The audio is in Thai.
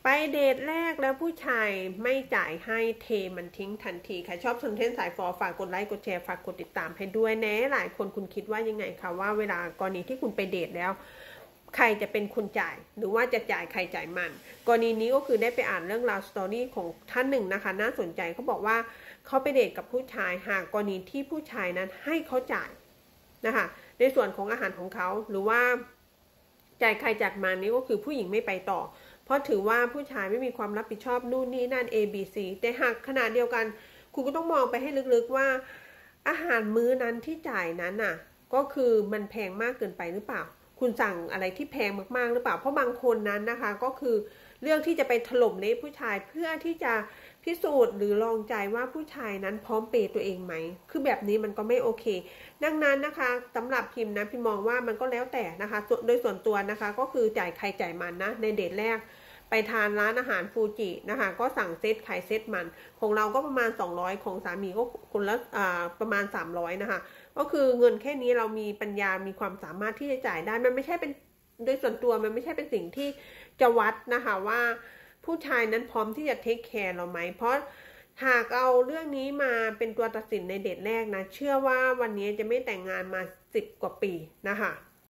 ไปเดทแรกแล้วผู้ชายไม่จ่ายให้เทมันทิ้งทันทีใครชอบคอนเทนต์สายฟอฝากกดไลค์กดแชร์ฝากกดติดตามให้ด้วยแน่หลายคนคุณคิดว่ายังไงคะว่าเวลากรณีที่คุณไปเดทแล้วใครจะเป็นคนจ่ายหรือว่าจะจ่ายใครจ่ายมันกรณีนี้ก็คือได้ไปอ่านเรื่องราวสตอรี่ของท่านหนึ่งนะคะน่าสนใจเขาบอกว่าเขาไปเดทกับผู้ชายหากกรณีที่ผู้ชายนั้นให้เขาจ่ายนะคะในส่วนของอาหารของเขาหรือว่าจ่ายใครจ่ายมันนี่ก็คือผู้หญิงไม่ไปต่อเพราะถือว่าผู้ชายไม่มีความรับผิดชอบนู่นนี่นั่น A B C แต่หากขณะเดียวกันคุณก็ต้องมองไปให้ลึกๆว่าอาหารมื้อนั้นที่จ่ายนั้นน่ะก็คือมันแพงมากเกินไปหรือเปล่าคุณสั่งอะไรที่แพงมากๆหรือเปล่าเพราะบางคนนั้นนะคะก็คือเรื่องที่จะไปถล่มในผู้ชายเพื่อที่จะพิสูจน์หรือลองใจว่าผู้ชายนั้นพร้อมเปย์ตัวเองไหมคือแบบนี้มันก็ไม่โอเคดังนั้นนะคะสำหรับพิมพ์นะพิมมองว่ามันก็แล้วแต่นะคะโดยส่วนตัวนะคะก็คือจ่ายใครจ่ายมันนะในเดทแรกไปทานร้านอาหารฟูจินะคะก็สั่งเซตไข่เซตมันของเราก็ประมาณ200ของสามีก็คนละประมาณ300นะคะก็คือเงินแค่นี้เรามีปัญญามีความสามารถที่จะจ่ายได้มันไม่ใช่เป็นโดยส่วนตัวมันไม่ใช่เป็นสิ่งที่จะวัดนะคะว่าผู้ชายนั้นพร้อมที่จะเทคแคร์เราไหมเพราะหากเอาเรื่องนี้มาเป็นตัวตัดสินในเดทแรกนะเชื่อว่าวันนี้จะไม่แต่งงานมา10 กว่าปีนะคะ